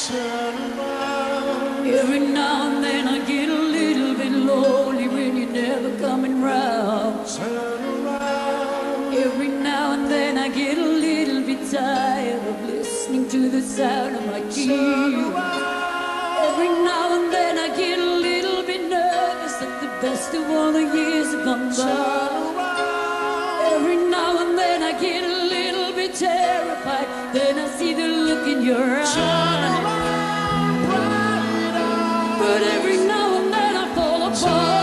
turn around. Every now and then I get a little bit lonely when you're never coming round. Turn around. Every now and then I get a little bit tired of listening to the sound of my keys. Every now and then I get a little bit nervous that the best of all the years have gone by. Every now and then I get a little bit terrified, then I see the look in your eyes. But every now and then I fall apart.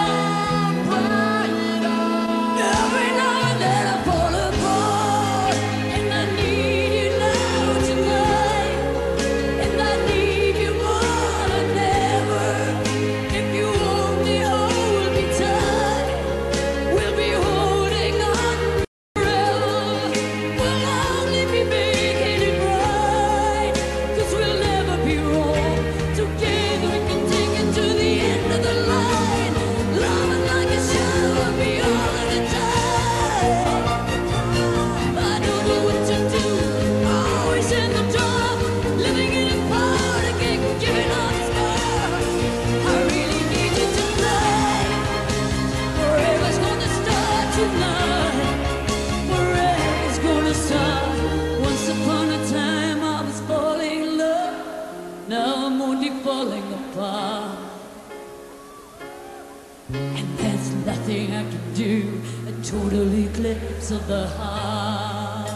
Every now and then I fall apart. And I need you now tonight. And I need you more than ever. If you only hold me tight, we'll be holding on forever. We'll only be making it right, 'cause we'll never be wrong. Together we can take it to the end of the line, loving like a shadow of me all of the time. I don't know what to do, always in the dark, living in a cloud, I can't give it up spark. I really need you tonight. Forever's gonna start tonight. Forever's gonna start. Once upon a time I was falling in love, now I'm only falling apart. And there's nothing I can do, a total eclipse of the heart.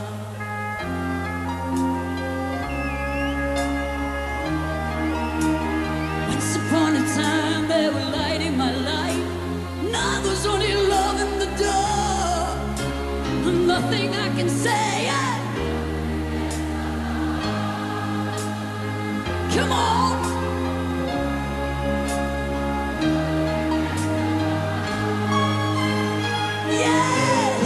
Once upon a time they were lighting my life, now there's only love in the dark. Nothing I can say. Come on. Yes.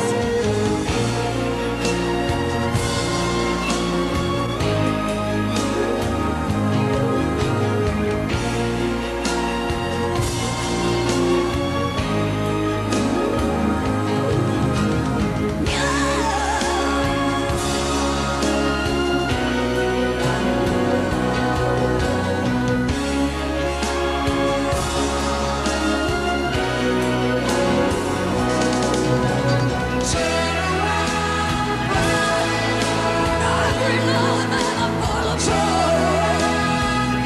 Every now and then I fall apart.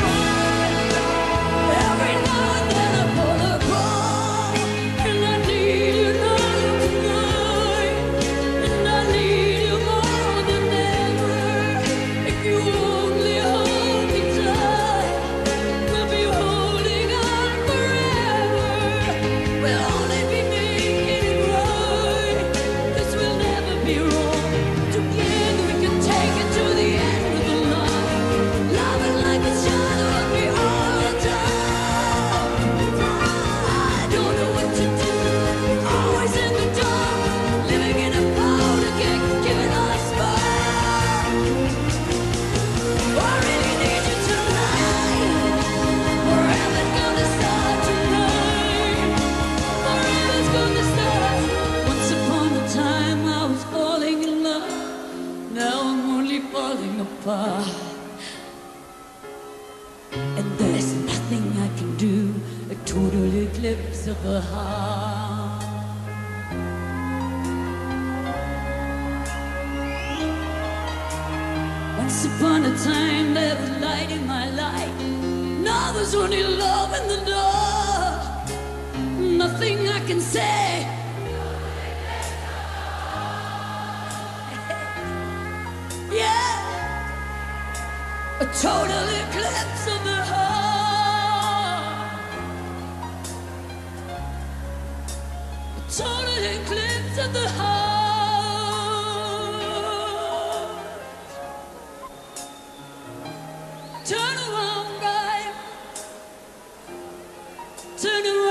Every now and then I fall apart. And I need you now tonight. And I need you more than ever. If you only hold me tight, we'll be holding on forever. We'll only be making it right, 'cause we'll never be wrong. Together we can take it to the end of the line, loving like a shadow of me all the time. I don't know what to do, always in the dark, living in a cloud, I can't give it a spark. I really need you tonight. Forever's gonna start tonight. Forever's gonna start. Once upon a time I was falling in love, now I'm only falling apart. And there's nothing I can do, a total eclipse of the heart. Once upon a time there was light in my life, now there's only love in the dark. Nothing I can say. Yeah, a total eclipse of the heart. A total eclipse of the heart. Turn around, guy. Turn around.